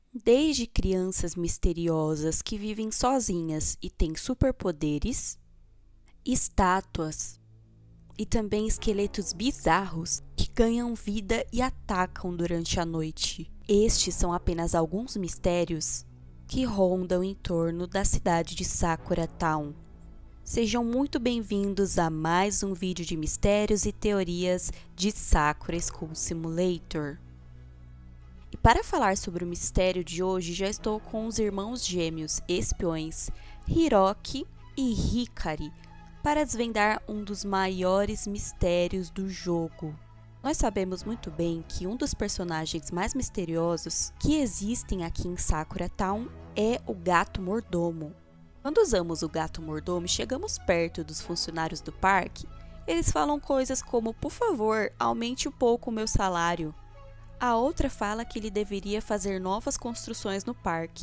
Desde crianças misteriosas que vivem sozinhas e têm superpoderes, estátuas e também esqueletos bizarros que ganham vida e atacam durante a noite. Estes são apenas alguns mistérios que rondam em torno da cidade de Sakura Town. Sejam muito bem-vindos a mais um vídeo de mistérios e teorias de Sakura School Simulator. E para falar sobre o mistério de hoje, já estou com os irmãos gêmeos espiões Hiroki e Hikari para desvendar um dos maiores mistérios do jogo. Nós sabemos muito bem que um dos personagens mais misteriosos que existem aqui em Sakura Town é o Gato Mordomo. Quando usamos o Gato Mordomo e chegamos perto dos funcionários do parque, eles falam coisas como: por favor, aumente um pouco o meu salário. A outra fala que ele deveria fazer novas construções no parque.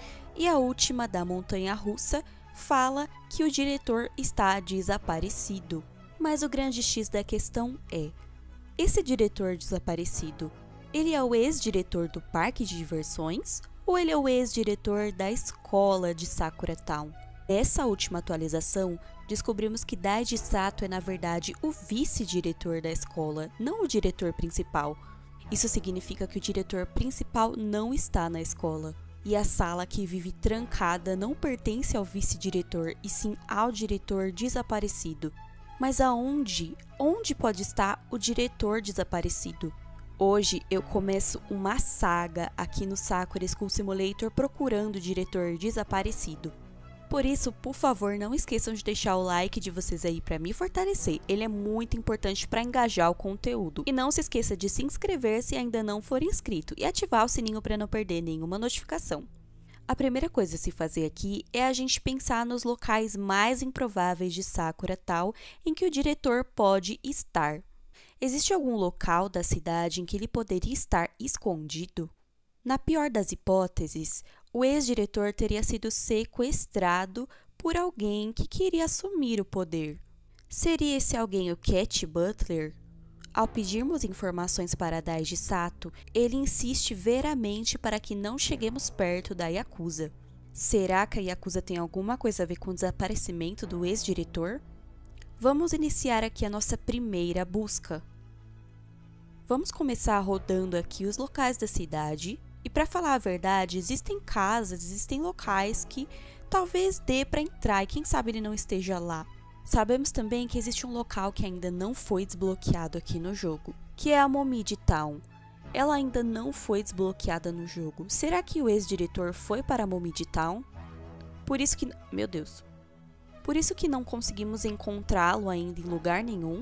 E a última, da montanha-russa, fala que o diretor está desaparecido. Mas o grande X da questão é: esse diretor desaparecido, ele é o ex-diretor do parque de diversões ou ele é o ex-diretor da escola de Sakura Town? Nessa última atualização, descobrimos que Daiji Sato é na verdade o vice-diretor da escola, não o diretor principal. Isso significa que o diretor principal não está na escola. E a sala que vive trancada não pertence ao vice-diretor, e sim ao diretor desaparecido. Mas aonde? Onde pode estar o diretor desaparecido? Hoje eu começo uma saga aqui no Sakura School Simulator procurando o diretor desaparecido. Por isso, por favor, não esqueçam de deixar o like de vocês aí para me fortalecer. Ele é muito importante para engajar o conteúdo. E não se esqueça de se inscrever se ainda não for inscrito e ativar o sininho para não perder nenhuma notificação. A primeira coisa a se fazer aqui é a gente pensar nos locais mais improváveis de Sakura Town em que o diretor pode estar. Existe algum local da cidade em que ele poderia estar escondido? Na pior das hipóteses, o ex-diretor teria sido sequestrado por alguém que queria assumir o poder. Seria esse alguém o Cat Butler? Ao pedirmos informações para Daiji Sato, ele insiste veramente para que não cheguemos perto da Yakuza. Será que a Yakuza tem alguma coisa a ver com o desaparecimento do ex-diretor? Vamos iniciar aqui a nossa primeira busca. Vamos começar rodando aqui os locais da cidade. E para falar a verdade, existem casas, existem locais que talvez dê para entrar e quem sabe ele não esteja lá. Sabemos também que existe um local que ainda não foi desbloqueado aqui no jogo, que é a Momiji Town. Ela ainda não foi desbloqueada no jogo. Será que o ex-diretor foi para a Momiji Town? Por isso que... Meu Deus. Por isso que não conseguimos encontrá-lo ainda em lugar nenhum?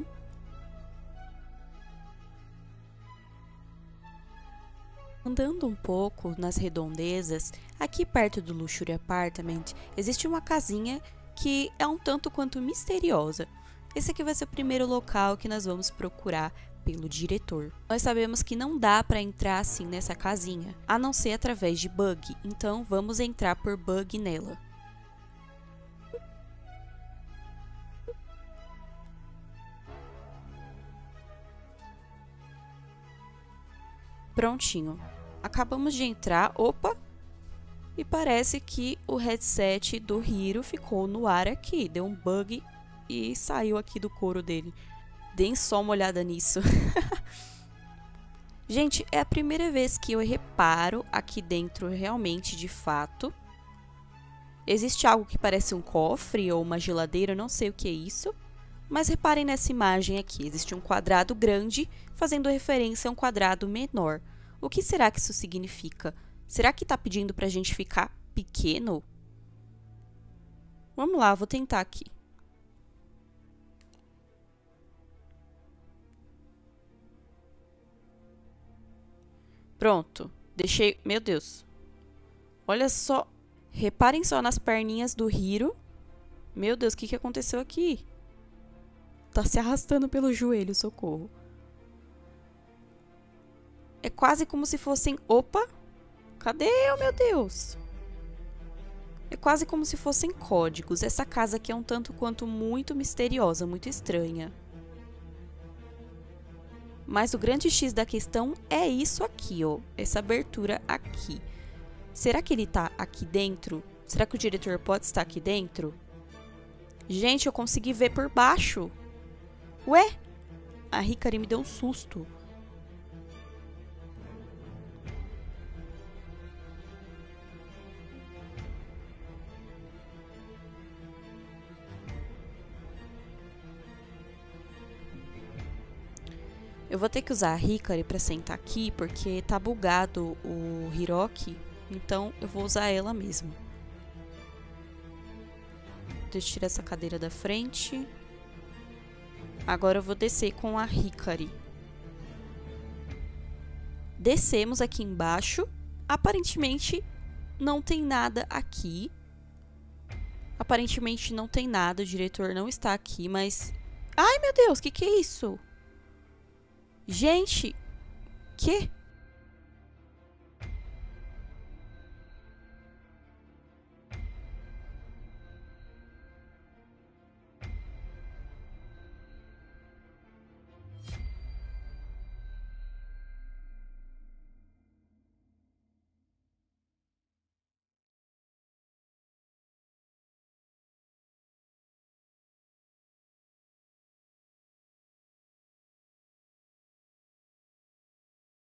Andando um pouco nas redondezas, aqui perto do Luxury Apartment, existe uma casinha que é um tanto quanto misteriosa. Esse aqui vai ser o primeiro local que nós vamos procurar pelo diretor. Nós sabemos que não dá para entrar assim nessa casinha, a não ser através de bug, então vamos entrar por bug nela. Prontinho. Acabamos de entrar, opa, e parece que o headset do Hiro ficou no ar aqui, deu um bug e saiu aqui do couro dele. Deem só uma olhada nisso. Gente, é a primeira vez que eu reparo aqui dentro realmente, de fato. Existe algo que parece um cofre ou uma geladeira, eu não sei o que é isso. Mas reparem nessa imagem aqui, existe um quadrado grande fazendo referência a um quadrado menor. O que será que isso significa? Será que está pedindo para a gente ficar pequeno? Vamos lá, vou tentar aqui. Pronto, deixei... Meu Deus. Olha só, reparem só nas perninhas do Hiro. Meu Deus, o que aconteceu aqui? Tá se arrastando pelo joelho, socorro. É quase como se fossem... Opa! Cadê eu, meu Deus? É quase como se fossem códigos. Essa casa aqui é um tanto quanto muito misteriosa, muito estranha. Mas o grande X da questão é isso aqui, ó. Essa abertura aqui. Será que ele tá aqui dentro? Será que o diretor pode estar aqui dentro? Gente, eu consegui ver por baixo. Ué? A Hikari me deu um susto. Eu vou ter que usar a Hikari pra sentar aqui, porque tá bugado o Hiroki. Então, eu vou usar ela mesmo. Deixa eu tirar essa cadeira da frente. Agora eu vou descer com a Hikari. Descemos aqui embaixo. Aparentemente, não tem nada aqui. Aparentemente, não tem nada. O diretor não está aqui, mas... Ai, meu Deus, que é isso? Gente, que?